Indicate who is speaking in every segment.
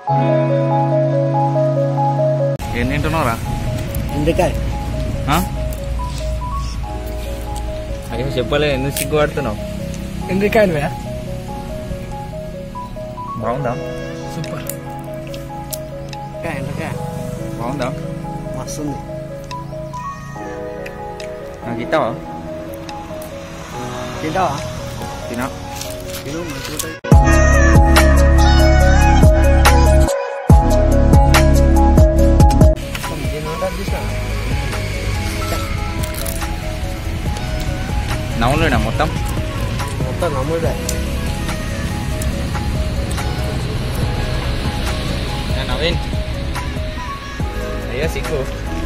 Speaker 1: ఏం తింటున్నావురా?
Speaker 2: ఎండ్రికాయ.
Speaker 1: అయ్యో చెప్పలే, ఎందుకు సిగ్గుపడుతున్నావు?
Speaker 2: ఎండ్రికాయలు
Speaker 1: బాగుందా?
Speaker 2: సూపర్. ఎండ్రికాయ
Speaker 1: బాగుందా?
Speaker 2: మస్తుంది.
Speaker 1: నాకు ఇస్తావా?
Speaker 2: తింటావా?
Speaker 1: తినా.
Speaker 2: తిను, మంచిగా ఉంటుంది.
Speaker 1: నవ్వులేనా మొత్తం?
Speaker 2: మొత్తం నమ్ముడే.
Speaker 1: నవీన్ అయ్యా సిగ్గు.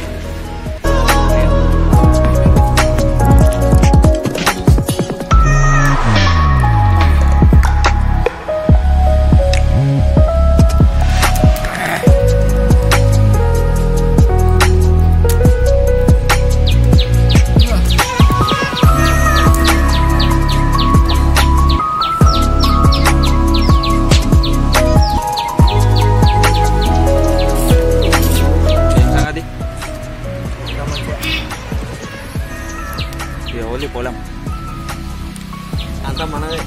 Speaker 1: ఓన్లీ పొలం
Speaker 2: అంతా మనదే.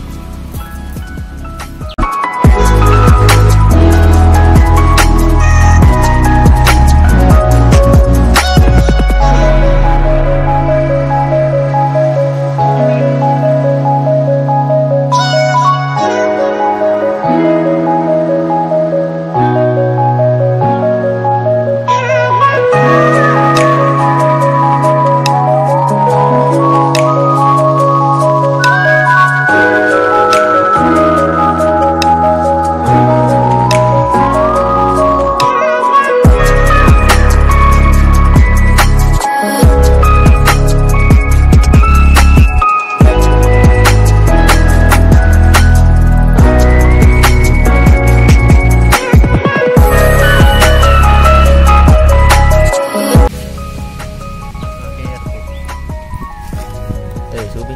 Speaker 1: చూపి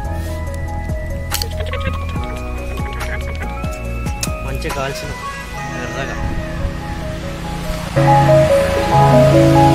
Speaker 2: మంచిగా కాల్చిన ఎర్రగా.